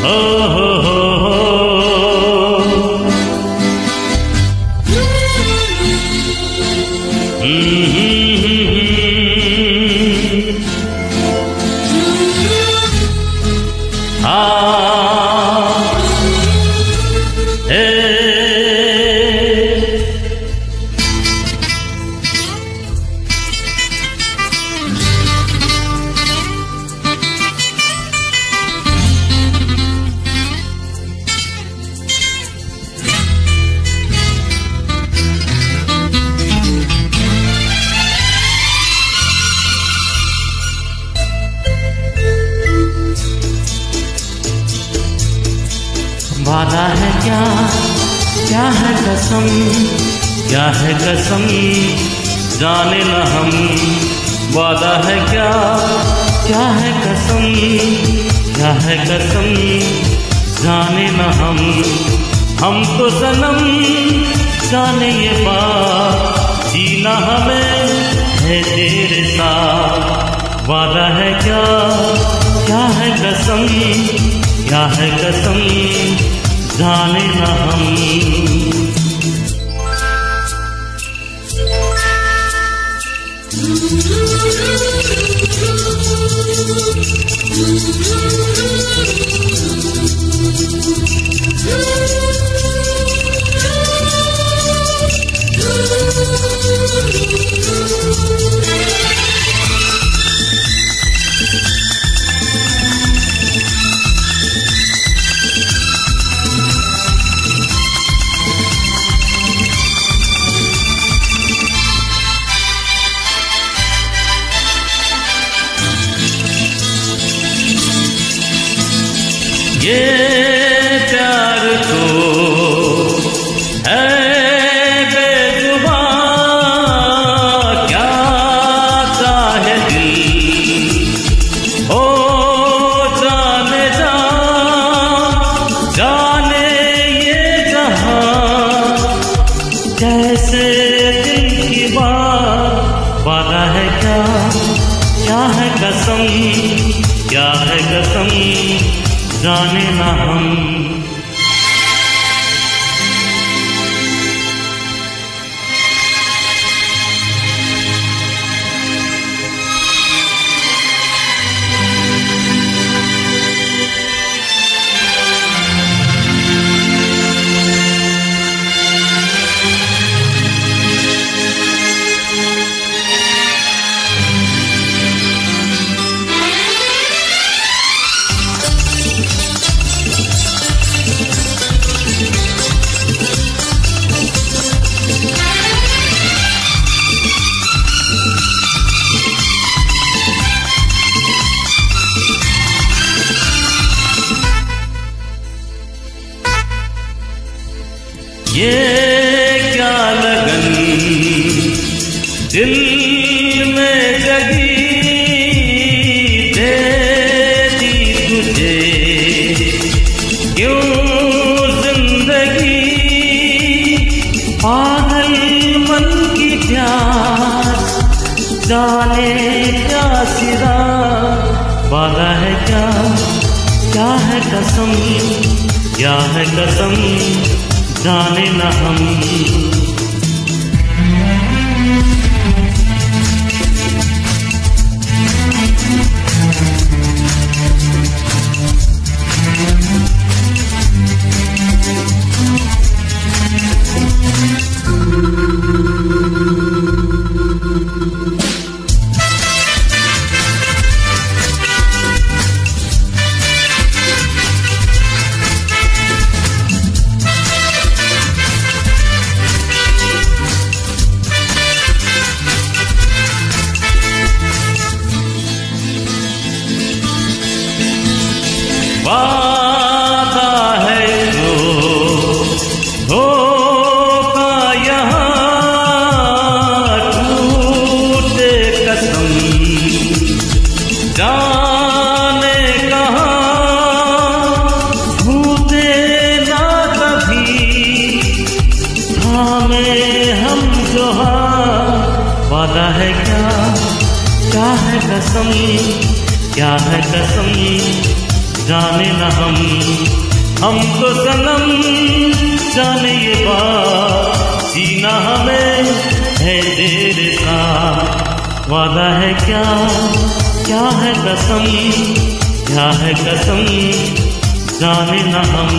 हो हो हो हो। वादा है क्या, क्या है कसम, क्या है कसम, जाने न हम। वादा है क्या, क्या है कसम, क्या है कसम, जाने न हम। हम तो सनम जाने ये बात, जीना हमें है तेरे साथ। वादा है क्या, क्या है कसम, क्या है कसम, जाने न हम। ये प्यार तो है बेजुबां, क्या चाहे दिल हो जाने जा, जाने ये जहां कैसे दिल की बात। वादा है क्या, क्या है कसम, क्या है कसम, जाने ना हम। ये क्या लगन दिल में जगी, दे दी तुझे क्यों जिंदगी। पागल मन की प्यास जाने क्या सिरा। वादा है क्या, क्या है कसम, क्या है कसम, जाने न हम। वादा है जो धोखा यहाँ टूटे कसम, जाने कहाँ भूते ना कभी हमें हम जो। वादा है क्या, क्या है कसम, क्या है कसम, जाने न हम तो सनम जाने ये बात, जीना हमें है तेरे साथ। वादा है क्या, क्या है कसम, क्या है कसम, जाने न हम।